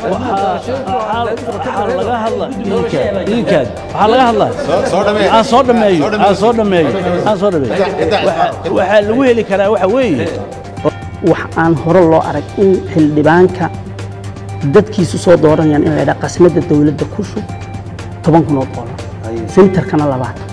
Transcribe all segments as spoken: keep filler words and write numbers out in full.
laga hadla idinkaad waxaa laga hadlaa aan soo dhameeyo aan soo dhameeyo aan soo dhameeyo waxaa lagu heli karaa waxa weeye wax aan hore loo arag in xildhibaanka dadkiisu soo dooranayaan in la yidhaha qasmadda dawladda ku shub toban kun oo doolar sentarkana labaatan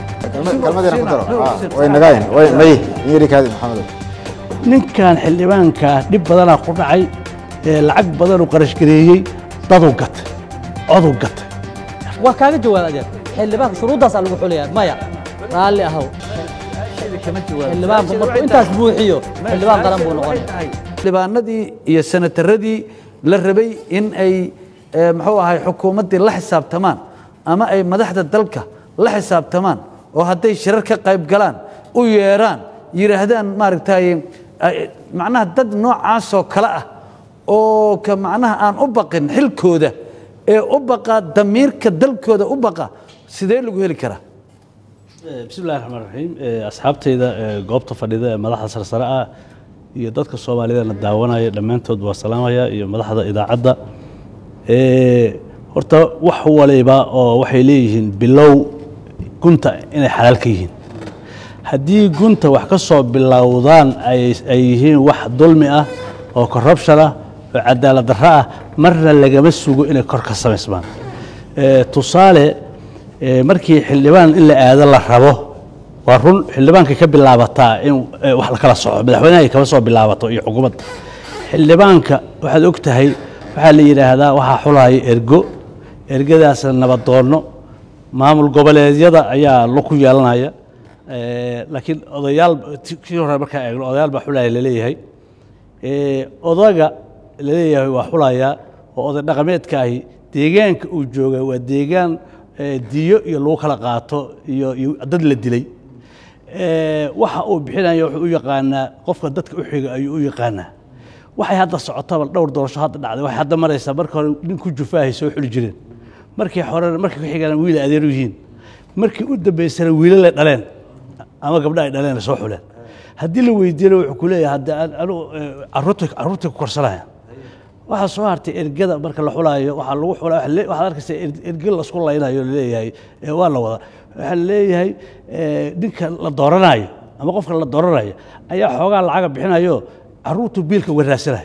ninkan xildhibaanka dhib badanaa ku dhacay lacag badan uu qarash gareeyey daduu gatay coduu gatay waa kaaga jawaab adeer xildhibaanka shuruudaasaa lagu xuliyaa maya raalli ahow xildhibaanku markuu intaas buuxiyo xildhibaan qaran buu noqonaya xildhibaanadii iyo senataradii la rabay in ay muxuu ahay xukuumaddii la xisaabtamaan ama ay madaxda dalka la xisaabtamaan oo hadday shirar ka qayb galaan u yeeraan yiraahdaan maaragtay macnaha dad noocaasoo kale ah oo ka macnaha aan u baqin xilkooda ee u baqa damiirka dalkooda u baqa sidee lagu heli karaa بسم الله الرحمن الرحيم أصحابتي قوبت فريدة مدحة سرسرة يدك الصومالية نداونا لمنتود والسلامة يا مدحة إذا عدى horta wax waliba oo waxay leeyihiin bilow gunta inay xalaal ka yihiin haddii gunta wax ka soo bilowdaan ay ay yihiin wax dulmi ah oo corruption ah oo cadaalad darro ah marna lagama sugo inay kor ka samaysmaan tusaale markii xildhibaan in la aado la rabo waa run xildhibaanka ka bilaabataa in wax la kala soco madaxweynaha kama soo bilaabato iyo xukuumadda xildhibaanka waxaad og tahay waxaa la yiraahdaa waxaa xulaya ergo ergadaas nabadoono maamul goboleedyada ayaa la ku yeelanaya laakiin odayaal kii hore markaa eegno odayaal baa xulaya la leeyahay odaga la leeyahay waa xulaya oo oday dhaqameedka ahi deegaanka uu jooga waa deegaan diyo iyo lagu kala qaato iyo dad la dilay waxa uu bixinayo wuxuu u yaqaanaa qofka dadka u xiga ayuu u yaqaanaa waxay hadda socotaba dhowr doorasho hadda dhacday waxay hadda maraysaa marka hore nin ku jufaahay soo xuli jireen markii hore markii ku xigana wiil adeer u yihiin markii u dambeysana wiilal ay dhaleen ama gabdha ay dhaleen soo xuleen haddii la weydiiyana wuxuu ku leeyahay hadda anu carruurta carruurta ku korsanaya waxa soo hartay ergada marka la xulaayo waxa lagu xulaa waxa arkaysa ergada la isku laynayo leeyahay waa la wada waxa leeyahay ninka la dooranayo ama qofka la dooranayo ayaa xoogaa lacag bixinayo carruurtu biilka waraasanay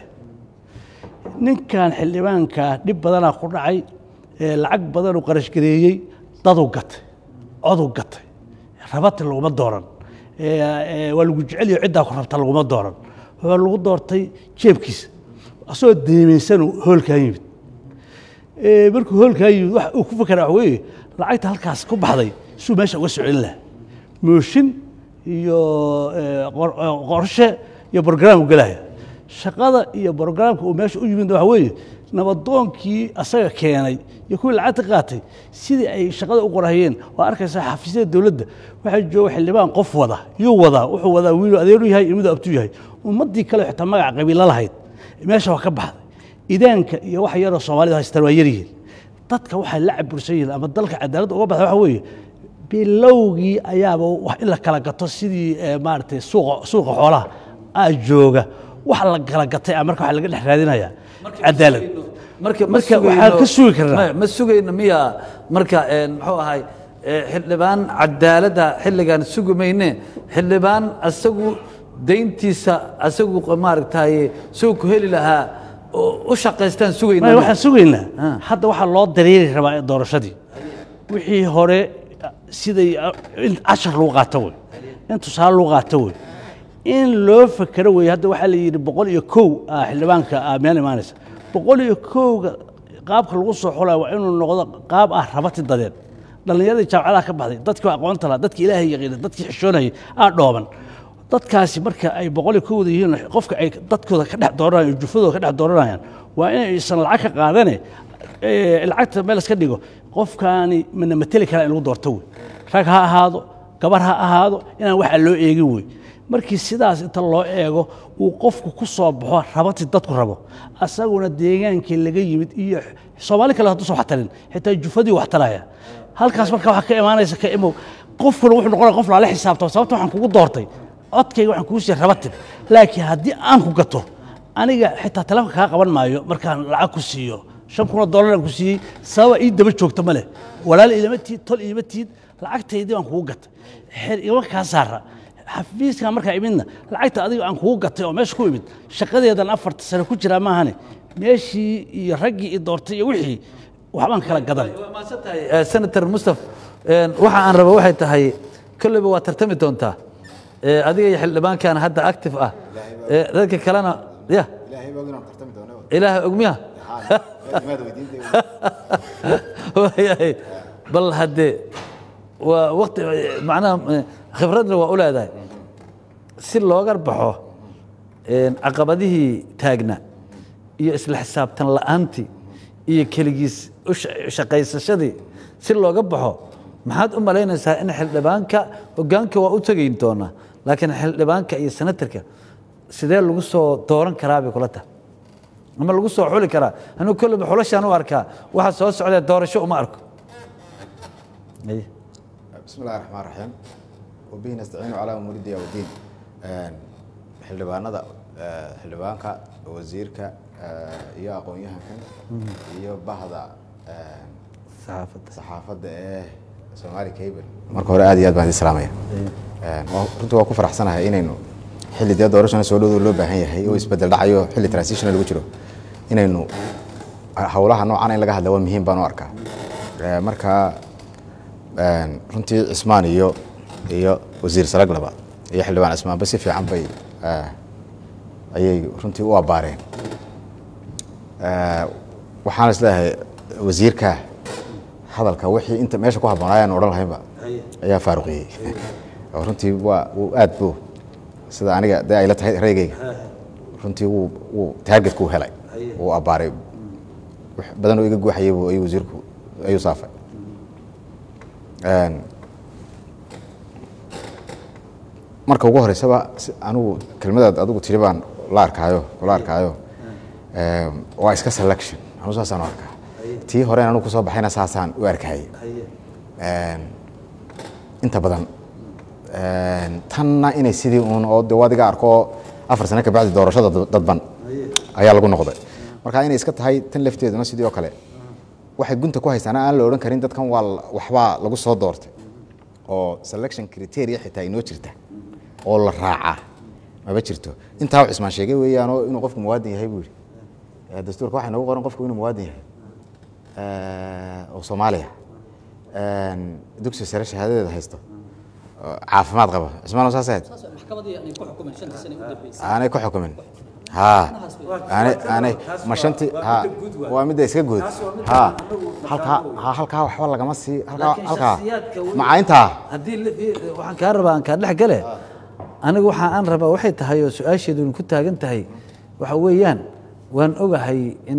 ninkan xildhibaanka dhib badanaa ku dhacay lacag badan uu qarash gareeyey daduu gatay coduu gatay rabati laguma dooran waa lagu jecel yahay ciddaa ku rabta laguma dooran wuxuu lagu doortay jeebkiisa asoo deemaysan hoolkaa yimid markuu hoolkaa yimid wax uu ku fakera wax weeye lacagta halkaas ku baxday suu meesha uga socon lahaa mooshin iyo qorshe iyo brogram galaya shaqada iyo programka uu meesha u yimid waxa weeye nabadoonkii asaga keenay iyo kuwii lacagta qaatay sidii ay shaqada u qorahayeen waa arkaysaa xafiisyada dawladda waxaa jooga xildhibaan qof wada yuu wadaa wuxuu wadaa wiilu adeeru yahay iyo miduu abtu yahay ummaddii kale xitaa magaca qabiilo lahayd meesha waa ka baxday idaanka iyo wax yaroo soomaalida haystaan waa yaryihiin dadka waxay la cabursan yihiin ama dalka cadaaladda uga baxda waxa weeye bilowgii ayaaba wax in la kala gato sidii maaragtay suuqa suuqa xoolaha aa jooga wax la kala gatay marka waxa laga dhex raadinayaa cadaalad marka marka waxaan ka sugi karnaa ma sugayna miya marka muxuu ahay xildhibaan cadaaladda xilligan sugumayne xildhibaan asagu deyntiisa asagu maaragtay soo ku heli lahaa u shaqaystaan sugayna waxaan sugaynaa hadda waxa loo dareeri rabaa doorashadii wixii hore siday cashar lagu qaato wey in tusaale lagu qaato wey in loo fakero wey hadda waxaa la yidhi boqol iyo kow xildhibaanka meel imaanaysa boqol iyo kowga qaabka lagu soo xulaya waa inuu noqdo qaab ah rabati dadeed dhallinyaradii jaamacadaha ka baxday dadkii aqoonta lahaa dadkii ilaahay yaqiinay dadkii xishoonayay aa dhooban dadkaasi marka ay boqol iyo kowda yihiin qofka ay dadkooda ka dhex dooranayaan jufadooda ka dhex dooranayaan waa inaysan lacag ka qaadane lacagta meel iska dhigo qofkaani mana mateli karaa in lagu doorto wey rag ha ahaado gabar ha ahaado inaan waxa loo eegin wey markii sidaas inta loo eego uu qofku ku soo baxo rabati dadku rabo asaguna deegaankii laga yimid iyo Soomaali kale haduu soo waxtarin xitaa jufadii waxtaraya halkaas marka waxa ka imaanaysa ka imo qofkuna wuxuu noqonayaa qof la xisaabtamo sababta waxaan kugu doortay codkayga waxaan kugu sii rabati laakiin haddii aan ku gato aniga xitaa telefoonka ka qaban maayo markaan lacag ku siiyo shan kun oo dollar ku siiyey sabab ii daba joogto ma leh walaal ilama tiid tol ilama tiid lacagtaydii baan kugu gatay xir iga ka saara xafiiska marka imidna lacagta adiga aan kugu gatay oo meesha ku imid shaqadeedan afarta sano ku jira ma ahane meeshii iyo raggii i doortay iyo wixii waxbaan kala gadan ma santahay senator Mustaf waxa aan rabo waxay tahay kulliba waa tartami doontaa adiga iyo xildhibaankan hadda active ah dadka kalena ya ilaahay baa inaan tartami doono ilaahay ogmiya bal hadde waa waqti macnaha khibradna waa u leedahay si looga baxo caqabadihii taagna iyo isla xisaabtan la'aantii iyo keligiis u shaqaysashadii si looga baxo maxaad u malaynaysaa in xildhibaanka hoggaanka waa u tegayn doonaa laakiin xildhibaanka iyo senatarka sidee lagu soo dooran karaa bay kula tahay ama lagu soo xuli karaa anuu kulliba xulashaan u arkaa waxa soo socda doorasho uma arko بسم الله الرحمن الرحيم وبه نستعين على أمور الدنيا والدين xildhibaanada xildhibaanka wasiirka iyo aqoon-yahankan iyo bahda saxaafadda saxaafadda ee Somali Cable marka hore aad iyo aad baan idin salaamaya runtii waa ku faraxsanahay inaynu xilli dee doorashada soo dhow loo baahan yahay oo isbedel dhacayo xilli transition lagu jiro inaynu hawlaha noocan in laga hadlo waa muhiim baan u arkaa marka runtii Cismaan iyo iyo wasiir Salaglaba iyo xildhibaan Cismaan basi fiican bay ayay runtii u abaareen waxaan isleeyahay wasiirka hadalka wixii inta meesha ku haboonayaan oran lahaynba ayaa faaruqiyay runtii waa uu aad buu sida aniga day ay la tahay reegayga runtii uu uu target ku helay uu abaaray wax badan oo iga guuxayay buu ay wasiirku ayuu saafay marka ugu horeysaba anigu kelmadaad adigu tiri baan la arkaayo la arkaayo ee waa iska selection anu saasaan u arkaa tii hore anu ku soo baxayna saasaan u arkay ee inta badan ee tanna inay sidii uun oo wadiga arko afar sano ka bacdi doorashada dadban ayaa lagu noqday marka inay iska tahay tan lafteeduna sidii oo kale waxay gunta ku haystaan aan la oran karin dadkan waa waxba lagu soo doortay oo selection criteria xitaa inoo jirta oo la raaca ma jirto inta uu Cismaan sheegay weeyaan inuu qofku muwaadin yahay buu yiri dastuurka waxa nagu qoran qofku inuu muwaadin yahay ee oo Soomaaliya ee dugsi sare shahaadada haysto caafimaad qaba Cismaan Saasaad maxkamadii ay ku xukumeen shan sano u dambeysay aanay ku xukumeen ha aanay aanay ma shanti ha waa mid iska guud ha halka ha halka waxba laga ma sii halka halka macaynta hadii waxaan ka rabaa aan ka dhex gale anigu waxa aan rabaa waxay tahay oo su'aasheedu ku taagan tahay waxa weeyaan waan ogahay in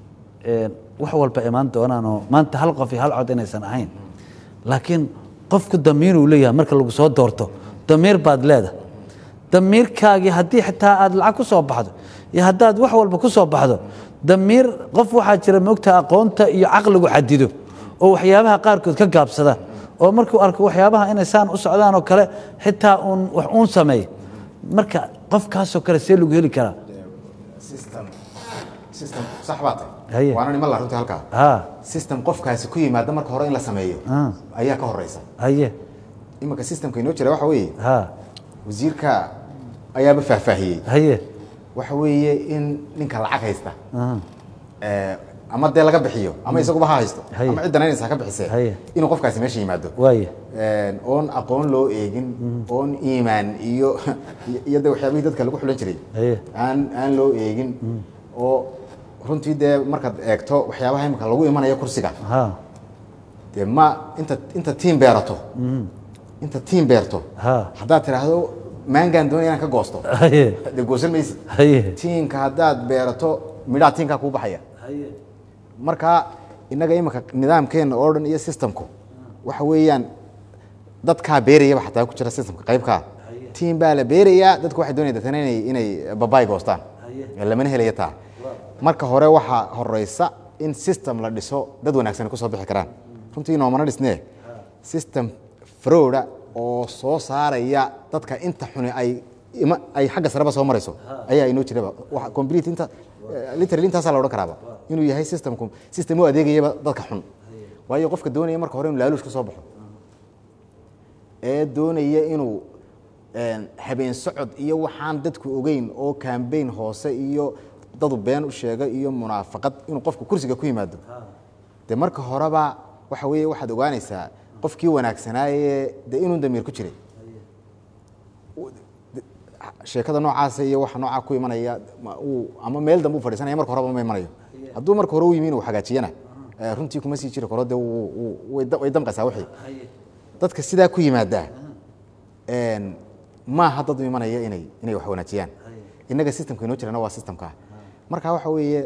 ee wax walba imaan doonaan oo maanta hal qof iyo hal cod inaysan ahayn laakiin qofku damiir uu leeyahay marka lagu soo doorto damiir baad leedahay damiirkaagi hadii xitaa aad lacag ku soo baxdo iyo hadaad wax walba ku soo baxdo damiir qof waxa jira moogta aqoonta iyo aqligu xadido oo waxyaabaha qaar kood ka gaabsada oo markuu arko waxyaabaha inay saan u socdaan oo kale xitaa uun wax uun sameey marka qofkaas oo kale see lagu heli karaa system system saxbaat Haye. waana nima la runtii halka ha system qofkaasi ku yimaado marka hore in la sameeyo Ah. ayaa ka horeysa haye imika systemka inoo jira waxa weeye ha wasiirka ayaaba faahfaahiyey haye waxa weeye in ninka lacag haysta ah ee ama dee laga bixiyo ama isaguba ha haysto Haye. ama ciddan inaysa ka bixisay Haye. inuu qofkaasi meesha yimaado waaye een oon aqoon loo eegin oon iimaan iyo iyo dad waxyaabihii dadka lagu xulan jiray Haye. aan aan loo eegin oo runtii dee markaad eegto waxyaabaha imika lagu imanayo kursiga ha dee ma inta inta team beerato inta team beerto Ha. haddaad tiraahdo maangaan doonaya inaan ka goosto haye dee goosan maysid haye tiinka haddaad beerato midhaha tiinkaa kuu baxaya haye marka inaga imika nidaamkeena oo dhan iyo systemku waxa weeyaan dadkaa beerayaba xataa ku jira systemka qaybkaa tiim baa la beerayaa dadku waxay doonayaan dadkana inay inay babaay goostaan lamana helaya taa marka hore waxaa horeysa in system la dhiso dad wanaagsan ku soo bixi karaan runtii noomana dhisnee system frauda oo soo saaraya dadka inta xuni ay ay xagga sareba soo marayso ayaa inoo jiraba waxa complete inta literally intaas la oran karaaba inuu yahay systemku system u adeegayaba dadka xun waayo qofka doonaya marka hore inuu laaluush ka soo baxo ee doonaya inuu habeen socod iyo waxaan dadku ogeyn oo campaign hoose iyo dad been u sheegay iyo munaafaqad inuu qofku kursiga ku yimaado de marka horeba waxa weeye waxaad ogaanaysaa qofkii wanaagsanaaye de inuu damiir ku jiray sheekada noocaas iyo waxa nooca ku imanaya uu ama meel dambe u fadhiisanaya marka horeba ma imanayo hadduu marka hore u yimi inuu hagaajiyana runtii kuma sii jiri karo de way damqaysaa wixii dadka sidaa ku yimaada maaha dad u imanaya inay inay wax wanaajiyaan innaga systemka inoo jirana waa systemka marka waxa weeye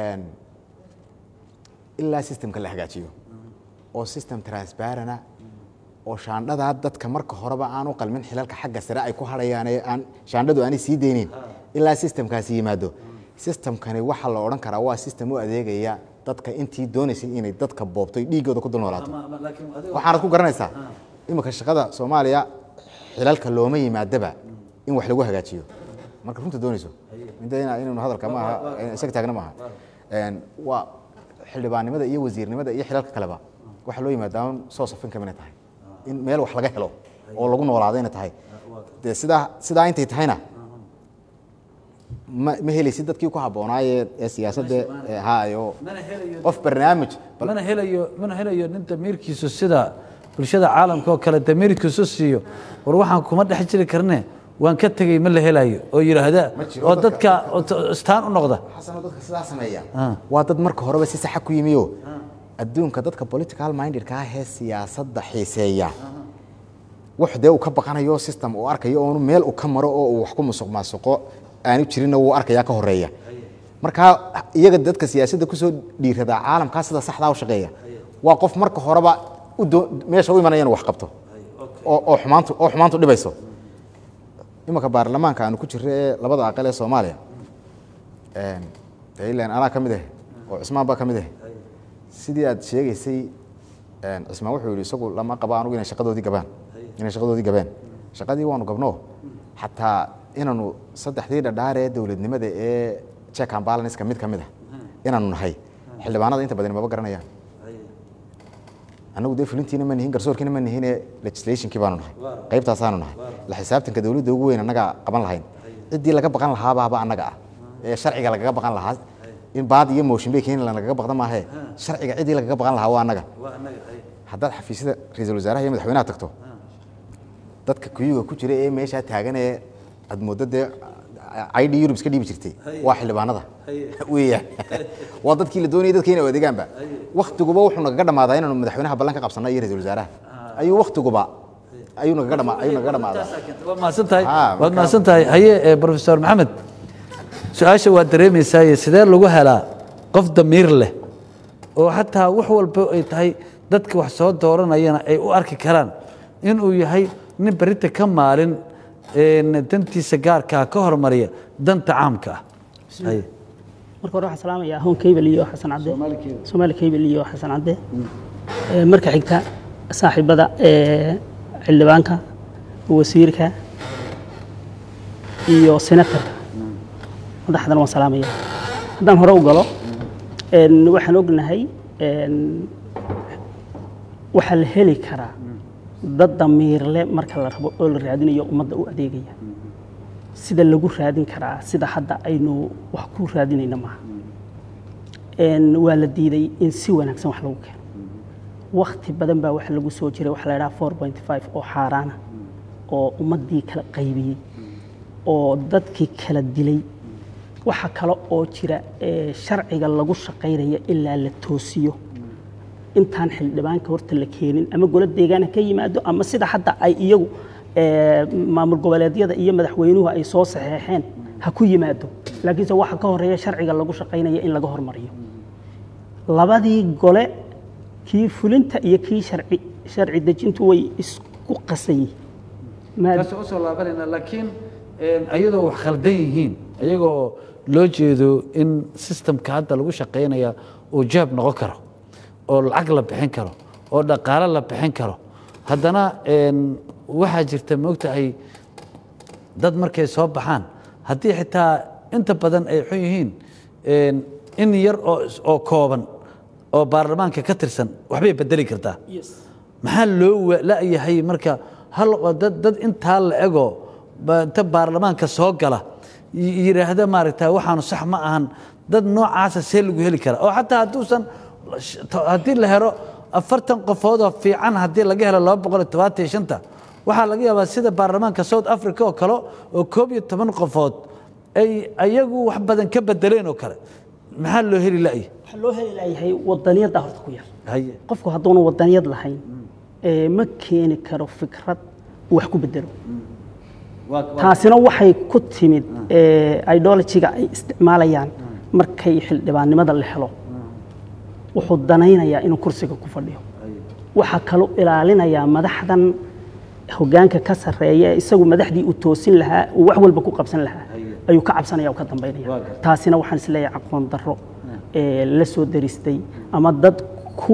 ilaa systemka la hagaajiyo oo system transparent oo shaandhada dadka marka horeba aan u qalmin xilalka xagga sare ay ku harayaan ee aan shaandhadu aanay sii deynin ilaa systemkaasi yimaado systemkani waxa la oran karaa waa system u adeegaya dadka intii doonaysay inay dadka boobtay dhiigooda ku dulnoolaato waxaanad ku garanaysaa imika shaqada Soomaaliya xilalka looma yimaadaba in wax lagu hagaajiyo marka runta doonayso midayna inuu hadalka ma aha isaga taagna ma aha een waa xildhibaanimada iyo wasiirnimada iyo xilalka kaleba waxa loo yimaadaa soo safin kamina tahay in meel wax laga helo oo lagu noolaadayna tahay de sida sida intay tahayna ma ma helaysid dadkii ku haboonaaye ee siyaasadda haayo qof barnaamij mana helayo mana helayo nin damiirkiisu sida bulshada caalamka oo kale damiirkiisu siiyo war waxaan kuma dhex jiri karnaa waan ka tagay ma la helayo oo yiraahda oo dadka istaan u noqda xasan dadka sidaas sameeya waa dad marka horeba si sax ku yimiyo adduunka dadka political minded ka ah siyaasadda xiiseeya waxde uu ka baqanayo system oo arkayo oo meel uu ka maro oo wax ku musuq maasuqo aanu jirin oo arkaya ka horeeya marka iyaga dadka siyaasadda ku soo dhiirada caalamka sida saxda ah u shaqeeya waa qof marka horeba meesha u imanayaan wax qabto oo oo xumaantu oo xumaantu dhibayso imaka baarlamaanka aanu ku jirnay labada aqal ee Soomaaliya een taylaan ana kamid ah oo Cismaan ba kamid ah sidii aad sheegaysay een Cismaan wuxuu yiri isagu lama qaba anigu inay shaqadoodii gabaan inay shaqadoodii gabaan shaqadii waanu gabno hatta inaanu saddexdii dhadhaar ee dawladnimada ee check and balance ka mid kamid ah inaanu nahay xildhibaanada inta badan ma garanayaan anagu deefulintiina ma nihin garsoorkiina ma nihin legislation ki baanu nahay qaybtaas aanu nahay la xisaabtanka dawladda ugu weyn anaga qaban lahayn cidii laga baqan lahaa baaba anaga ah ee sharciga laga baqan lahaa in baad iyo motion bay keenin laga baqdan ma ahe sharciga cidii laga baqan lahaa waa anaga haddaad xafiisyada ra'iisul wasaaraha iyo madaxweynaha tagto dadka kuyuga ku jira ee meesha taagan ee ad moodada I D Europe iska dhiibi jirtay waa xildhibaanada weeyaan waa dadkii la doonayay dadkii inay adeegaanba waqtiguba wuxuu naga dhamaaday inaanu madaxweynaha ballanka qabsanay iyo ra'iisul wasaaraha ayuu waqtiguba ayuu naga dhamaaday ayuu naga dhamaaday waad maasantahay waad maasantahay haye professor Maxamed su'aasha waa dareemaysaa sidee lagu helaa qof damiir leh oo hatta wax walba ay tahay dadka wax soo dooranayana ay u arki karaan in uu yahay nin barita ka maalin een dantiisa gaarka ka hormariya danta caamka ah hay marka hore waxaan salaamayaa hoon cable iyo xasan cadde Soomaali cable iyo xasan cadde ee marka xigta saaxiibada ee xildhibaanka wasiirka iyo senatorka madaxdan waan salaamayaa haddaan hore u galo een waxaan ognahay een waxa la heli karaa dad damiir leh marka la rabo oo la raadinayo ummadda u adeegaya sida lagu raadin karaa sida hadda aynu wax ku raadinayna ma een waa la diiday in si wanaagsan wax lagu keeno waqti badan baa wax lagu soo jiray wax la yiraahdo four point five oo xaaraana oo ummadii kala qaybiyay oo dadkii kala dilay waxa kale oo jira ee sharciga lagu shaqeynaya ilaa la toosiyo intaan xildhibaanka horta la keenin ama golo deegaan ka yimaado ama sida hadda ay iyagu ee maamul goboleedyada iyo madaxweynuhu ay soo saxeexeen ha ku yimaado laakiin waxa ka horeeya sharciga lagu shaqeynaya in laga hormariyo labadii gole kii fulinta iyo kii sharci sharci dejintu way isku qasay ma soo soo laabanayna laakiin ayadoo wax khaldan yihiin ayagoo loo jeedo in systemka hadda lagu shaqeynaya oo jaab noqon karo oo lacag la bixin karo oo dhaqaale la bixin karo haddana een waxa jirta moogtahay dad markay soo baxaan haddii xitaa inta badan ay xun yihiin een in yar oo oo kooban oo baarlamaanka ka tirsan waxbay bedeli kartaa maxaa loo la'yahay marka hal dad dad intaa la ego inta baarlamaanka soo gala yiraahdo maaragtay waxaanu sax ma ahan dad noocaas see lagu heli kara oo xataa hadduusan haddii la helo afartan qofood oo fiican haddii laga helo laba boqol iyo todobaatan iyo shanta waxaa laga yaabaa sida baarlamaanka South Africa oo kale oo koob iyo toban qofood ay ayagu wax badan ka bedeleen oo kale maxaa loo heli laayay waxa loo heli laayay wadaniyada horta ku yar qofku hadduuna wadaniyad lahayn ee ma keeni karo fikrad wax ku bedelo taasina waxay ku timid ideology-ga ay isticmaalayaan markay xildhibaannimada la helo wuxuu danaynayaa inuu kursiga ku fadhiyo waxa kale oo ilaalinayaa madaxdan hoggaanka ka sareeya isagu madaxdii u toosin lahaa oo wax walba ku qabsan lahaa ayuu ka cabsanaya oo ka dambeynaya taasina waxaan isleeyahay aqoon darro ee la soo daristay ama dad ku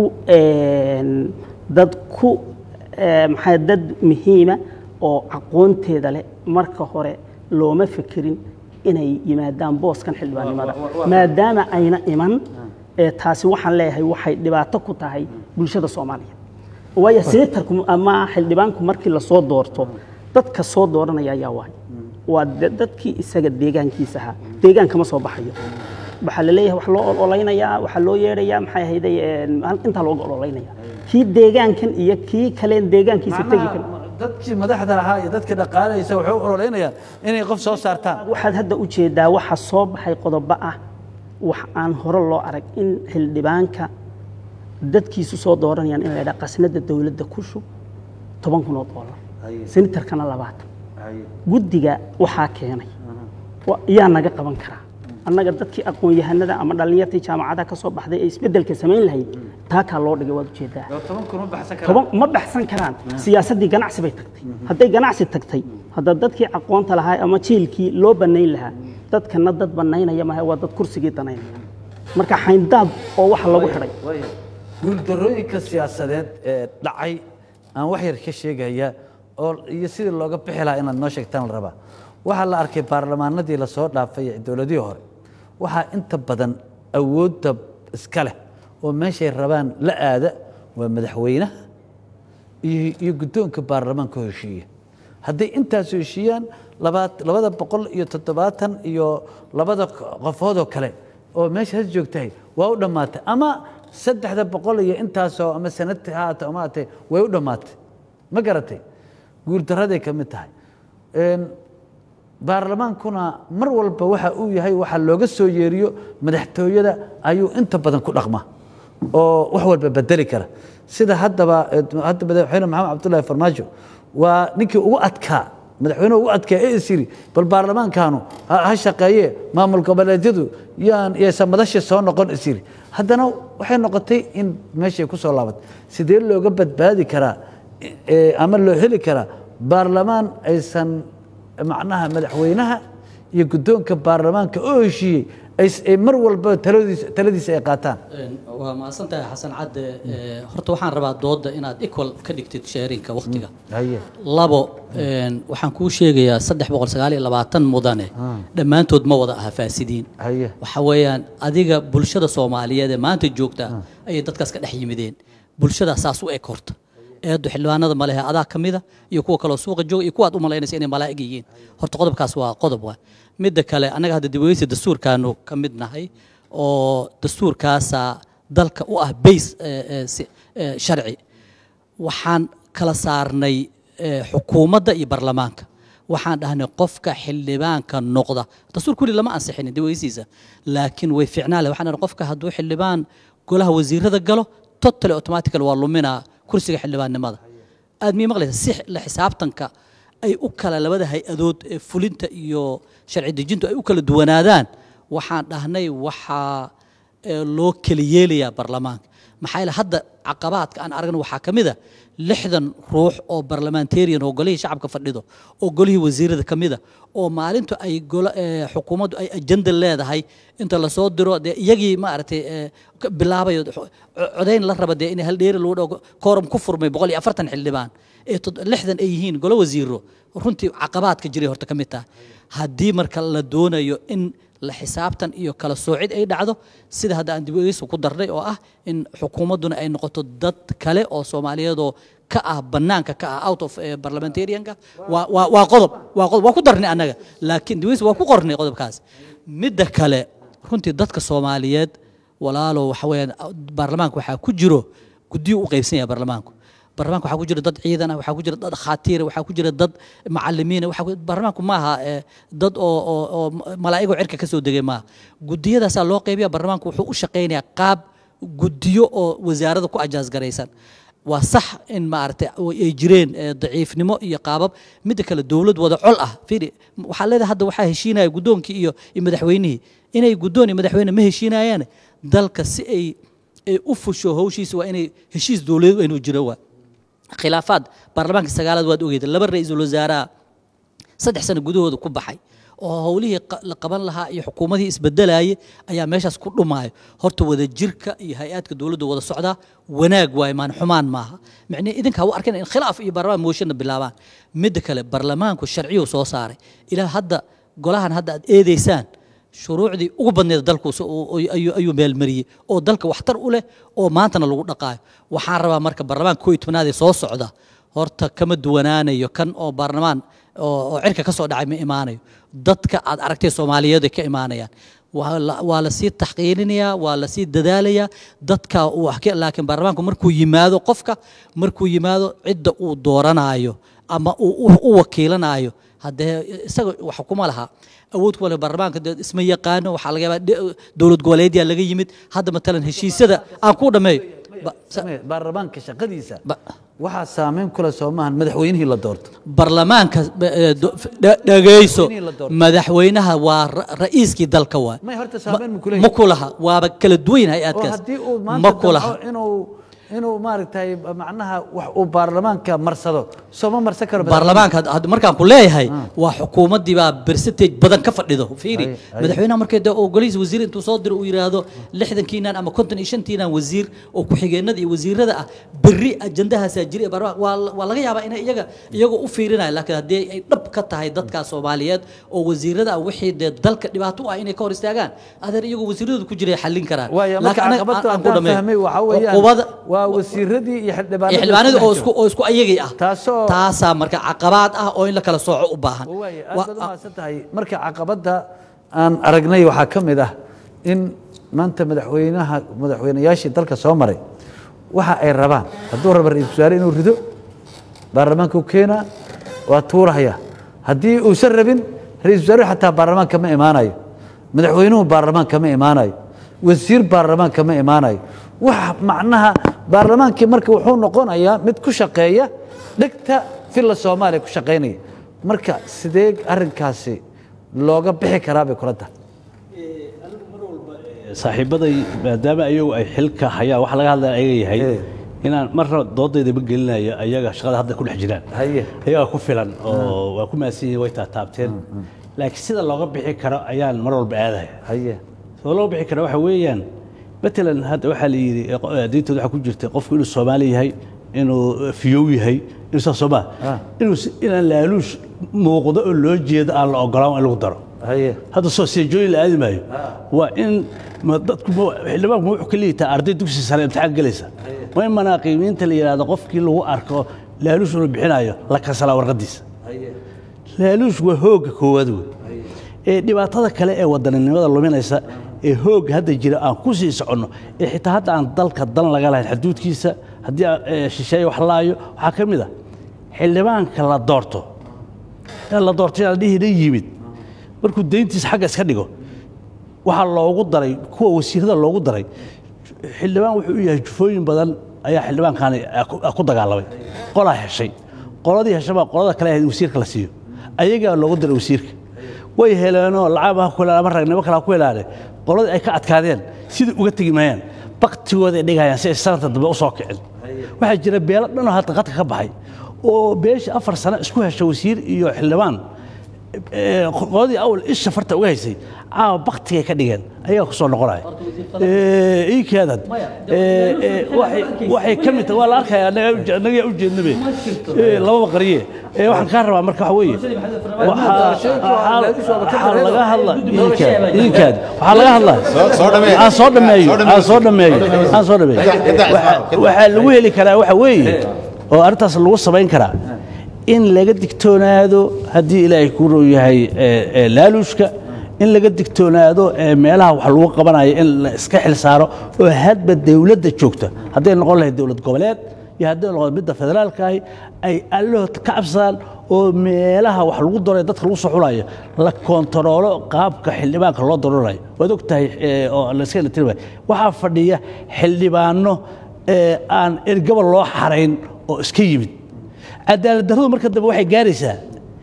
dad ku maxay dad muhiima oo aqoonteeda leh marka hore looma fikirin inay yimaadaan booskan xildhibaannimada maadaama ayna iman ee taasi waxaan leeyahay waxay dhibaato ku tahay bulshada Soomaaliyeed waayo senatarku ama xildhibaanku markii la soo doorto dadka soo dooranaya ayaa waay waa dadkii isaga deegaankiisa ahaa deegaanka ma soo baxayo waxa la leeyahay wax loo ololeynayaa waxa loo yeerayaa maxay ahayd inta loo ololeynayaa kii deegaankan iyo kii kale deegaankiisa tagi kan dadkii madaxda ahaa iyo dadkii dhaqaalaysa wuxuu ololeynaya inay qof soo saartaan waxaad hadda u jeedaa waxa soo baxay qodob ah wax aan hore loo arag in xildhibaanka dadkiisu soo dooranayaan in la yiraahdo qasnada dawladda ku shub toban kun oo dollar senatarkana labaatan guddiga waxa keenay yaa naga qaban karaa annaga dadkii aqoon yahanada ama dhalinyartii jaamacadaha ka soo baxday ee isbedelka sameyn lahayd taa ka loo dhigay waad u jeedaa toban kun ma baxsan karaan toban ma baxsan karaan siyaasadii ganacsi bay tagtay hadday ganacsi tagtay hadda dadkii aqoonta lahaa ama jiilkii loo baneyn lahaa dadkana dad baneynaya ma waa dad kursigii daneynaya marka xayndaab oo wax lagu xiray guuldarooyinka siyaasadeed ee dhacay aan wax yar ka sheegaya oo iyo sidii looga bixi lahaa inaad noo sheegtaan la rabaa waxa la arkay baarlamaanadii la soo dhaafay dawladii hore waxa inta badan awoodda iska leh oo meeshay rabaan la aada waa madaxweynaha iyo guddoonka baarlamaanka heshiiya hadday intaas heshiiyaan labada boqol iyo toddobaatan iyo labada qofood oo kale oo meeshaas joogtay waa u dhamaatay ama saddexda boqol iyo intaasoo ama sanad haato ama atay way u dhamaatay ma garatay guuldarraday ka mid tahay baarlamaankuna mar walba waxa uu yahay waxa looga soo yeeriyo madaxtooyada ayuu inta badan ku dhaqma oo wax walba bedeli kara sida haddaba hadda madaxweyne maxamed cabdullaahi farmaajo waa ninkii ugu adkaa madaxweynuhu ugu adkaa ee isiri bal baarlamaankaanu ha shaqeeye maamul goboleedyadu yaan iyaysan madasha soo noqon isiri haddana waxay noqotay in meeshay ku soo laabatay sidee looga badbaadi karaa ama loo heli karaa baarlamaan aysan macnaha madaxweynaha iyo guddoonka baarlamaanka oo heshiiyey ay mar walba taladiisa taladiisa ay qaataan waa maasantahay xasan cadde horta waxaan rabaa dooda inaad equal ka dhigtid sharinka waqtiga labo waxaan kuu sheegayaa saddex boqol sagaal iyo labaatan mudane dhammaantood ma wada aha faasidiin waxa weeyaan adiga bulshada Soomaaliyeed ee maanta joogta ay dadkaas ka dhex yimideen bulshada saas u eg horta eedo xilwaanada ma lehe adaa kamida iyo kuwa kale suuqa joog iyo kuwa aad u malaynaysa inay malaa'ig yihiin horta qodobkaas waa qodob waa mid kale anaga hadda dibweysi dastuurkaanu kamid nahay oo dastuurkaasa dalka u ah base sharci waxaan kala saarnay xukuumadda iyo baarlamaanka waxaan dhahnay qofka xildhibaanka noqda dastuur kulli lama ansixin dibweysiisa laakiin way fiicnaa waxaan dhahnay qofka hadduu xildhibaan golaha wasiirada galo totally automatically waa luminaa kursiga xildhibaannimada aad mii maqlaysa si la xisaabtanka ay u kala labada hay-adood ee fulinta iyo sharci dejintu ay u kala duwanaadaan waxaan dhahnay waxaa loo kala yeelayaa baarlamaanka maxaa yeele hadda caqabaadka aan aragno waxaa ka mid a lixdan ruux oo barlamentarian oo golihii shacabka fadhido oo golihii wasiirada ka mida oo maalintu ay xukuumaddu ay ajenda leedahay inta la soo diro dee iyagii maaragtay bilaabayo codayn la raba dee in hal dheeri lagu dhago kooram ku furmay boqol iyo afartan xildhibaan ee lixdan ay yihiin golo wasiiro runtii caqabaadka jiray horta ka mid tahay haddii marka la doonayo in la xisaabtan iyo kala soocid ay dhacdo sida hadda aan dib u eegis ku darnay oo ah in xukuumadduna ay noqoto dad kale oo Soomaaliyeedoo ka ah banaanka ka ah out of parliamentarianka waa waa waa qodob waa qodob waa ku darnay anaga laakiin dib u eegis waa ku qornay qodobkaas midda kale runtii dadka Soomaaliyeed walaalo waxa weeyaan baarlamaanka waxa ku jiro guddiyo u qaybsan yahay baarlamaanku baarlamaanka waxa ku jira dad ciidan ah waxa ku jira dad khaatiir waxa ku jira dad macallimiin waxa baarlamaanku ma aha dad oo oo malaa'igo cirka ka soo degay ma guddiyadaas loo qaybiyaa baarlamaanku wuxuu u shaqeynayaa qaab guddiyo oo wasaaradda ku ajaas garaysan waa sax in maartay ay jireen daciifnimo iyo qaabab mid kale dawlad wada col ah fiiri waxa leedahay hadda waxa heshiinaya guddoonkii iyo madaxweynihii inay guddoon iyo madaxweyne ma heshiinayaan dalka si ay u fusho hawshiisa waa inay heshiis dawladeed inuu jiro waa khilaafaad baarlamaanka sagaalaad waad ogeeyday laba ra'iisul wasaare saddex sano gudahooda ku baxay oo hawlihii la qaban lahaa iyo xukuumadii isbedelayay ayaa meeshaas ku dhumaayo horta wada jirka iyo hay'adka dawladda wada socda wanaag waay maan xumaan maaha macnaheedu idinka waa arkeen in khilaaf iyo baarlamaan mooshin bilaabaan mid kale baarlamaanku sharciyo soo saaray ilaa hadda golahan hadda aad eedeysaan shuruucdii ugu badneed dalku ayuu meel mariyay oo dalka waxtar u leh oo maantana lagu dhaqaayo waxaan rabaa marka baarlamaanka koob iyo tobnaad ee soo socda horta kama duwanaanayo kan oo baarlamaan oo cirka ka soo dhacay ma imaanayo dadka aad aragtay Soomaaliyeed ka imaanayaan waa la sii taxqiirinayaa waa la sii dadaalayaa dadka laakiin baarlamaanku markuu yimaado qofka markuu yimaado cidda uu dooranayo ama uu u wakiilanayo haddee isaga wax kuma laha awood wala baarlamaanka isma yaqaano waxa laga yaabaa dawlad goboleedya laga yimid hadda matalan heshiisada aan ku dhameeyo baarlamaanka shaqadiisa waxa saameyn kula Soomahan madaxweynihii la doorto baarlamaanka dhageyso madaxweynaha waa ra'iiskii dalka waa ma horta saameyn ma kula ma kulaha waa kala duwan hay'adkaas ma kulaha inuu inuu maaragtay macnaha wax uu baarlamaanka marsado soo marsan karo baarlamaanka hadda markaan ku leeyahay waa xukuumadii baa percentage badan ka fadhido fiiri madaxweynaha markay oo goliis wasiir intuu soo diro uu yiraahdo lixdan kiinan ama konton iyo shan kiinan wasiir oo ku xigeenada iyo wasiirada ah bari ajandahaas jiray waa laga yaabaa in iyaga iyaga u fiirinay laakiin hadii ay dhab ka tahay dadka Soomaaliyeed oo wasiirada wixii dalka dhibaato ah inay ka hor istaagaan adeer iyagu wasiiradu ku jiray xallin karaan laakiin aan ku dhameeyay waxa weeyaan wasiiradii iyo xildhibaanada oo isku oo isku ayagay ah taasa marka caqabad ah oo in la kala sooco u baahan waa tahay marka caqabada aan aragnay waxa kamid ah in maanta madaxweynaha madaxweynayaashii dalka soo maray waxa ay rabaan hadduu rabo ra'iisul wasaare inuu rido baarlamaanka uu keena waa tuuraya haddii uu san rabin ra'iisul wasaare xataa baarlamaanka ma imaanayo madaxweynuhu baarlamaanka ma imaanayo wasiir baarlamaanka ma imaanayo wax macnaha baarlamaankii marka wuxuu noqonayaa mid ku shaqeeya dhigta filla Soomaaliya ku shaqeynaya marka sidee arrinkaasi looga bixi karaa bay kula tahay saaxiibaday maadaama ayagu ay xilka hayaan waxa laga hadlaya ayaga yahay inaan marna doodayda ma gelinayo ayaga shaqada hadda ku dhex jiraan ayaga ku filan oo waa ku maasiin way taabteen laakiin sida looga bixi karo ayaan mar walba aadahay soo loo bixi karo waxa weeyaan مثلا هذا واحد اللي دينته waxa ku jirtay qofku inuu Soomaali yahay inuu fiyow yahay inuu Soomaali inuu inaan laaluush muuqdo oo loo jeedo aan la ogolaan in lagu daro hada soo seejooyin la aadimayo waa in dadku xildhibaanku wuxuu ka leeyahay arday dugsi sare imtixaan galaysa waa in manaaqiimiinta la yiraahdo qofkii lagu arko laaluush inuu bixinayo la kasala warqadiisa laaluush waa hooga koowaad ee dhibaatada kale ee wadaninimada luminaysa ee hoog hadda jira aan ku sii socono ee xitaa hadda aan dalka dan laga lahayn xuduudkiisa hadii shisheeye wax laayo waxa kamid ah xildhibaanka la doorto ee la doortay aan dhihina yimid markuu deyntiisa xagga iska dhigo waxa loogu daray kuwa wasiirada loogu daray xildhibaan wuxuu u yahay jufooyin badan ayaa xildhibaankan ku dagaalamay qolaa heshay qoladii heshay baa qolada kale ee wasiirka la siiyo ayaga loogu daray wasiirka way heleeno lacabaha kula ama ragnimo kala ku helaanay qolada ay ka adkaadeen sidii uga tagi maayaan baqtigooda ay dhigayaan si ay sanadka dambe u soo kicin waxa jira beelo dhan oo hadda qadka ka baxay oo beesha afar sano isku heshay wasiir iyo xildhibaan qoladii awal isha farta uga haysay caawa baktigay ka dhigeen ayagaa ku soo noqonaya ii keedad waxay ka mid tahay waa la arkaya annagaa u jeednabe lababa qariye waxaan kaa rabaa marka waxa weeye waxaa laga hadla iinkaad waxaa laga hadlaa aan soo dhameeyo aan soo dhameeyo aan soo dhameeyo waxaa lagu heli karaa waxa weeye oo arrintaas lagu samayn karaa in laga digtoonaado haddii ilaahay ku row yahay laaluushka in laga digtoonaado meelaha wax lagu qabanayo in la iska xil saaro oo hadba dawladda joogta hadday noqon lahayd dawlad goboleed iyo hadday noqon midda federaalka ahi ay allahood ka cabsadaan oo meelaha wax lagu doray dadka lagu soo xulayo la kontaroolo qaabka xildhibaanka loo doranayo waad og tahay oo la iska ilatirmay waxaa fadhiya xildhibaano aan ergaba loo xarayn oo iska yimid cadaalad darradu marka dambe waxay gaaraysaa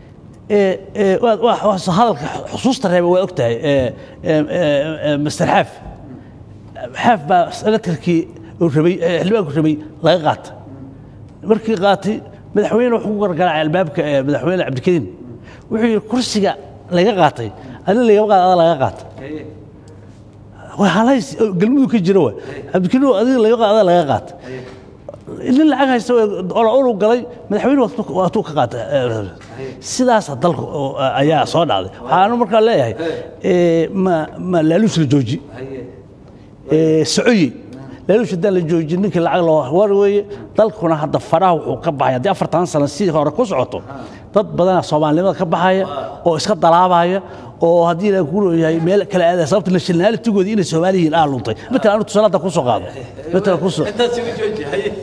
hadalka xusuusta reeba waa og tahay master xaaf xaaf baa senatarkii rabay xildhibaanku rabay laga qaata markii qaatay madaxweyne wuxuu ku gargaraacay albaabka madaxweyne cabdikariim wuxuu yidhi kursiga laga qaatay adina lagama qaada ada laga qaata waa halays galmudug ka jira waa cabdikariim adiga laga qaada ada laga qaata nin lacag haysta olu galay madaxweyne waatuu ka qaata sidaas dalka ayaa soo dhacday waxaanu markaa leeyahay ma laaluush la jooji socoye laaluush haddaan la jooji ninkii lacag loo war weeye dalkuna hadda faraha wuxuu ka baxaya haddii afartan sano si hore ku socoto dad badana soomaalinimada ka baxaya oo iska dalaabaya oo haddii la ku leeyahay meel kala aada sababta nationality-gooda inay Soomaaliyiin ah luntay matalan anu tusaalada ku soo qaado matalan ku soo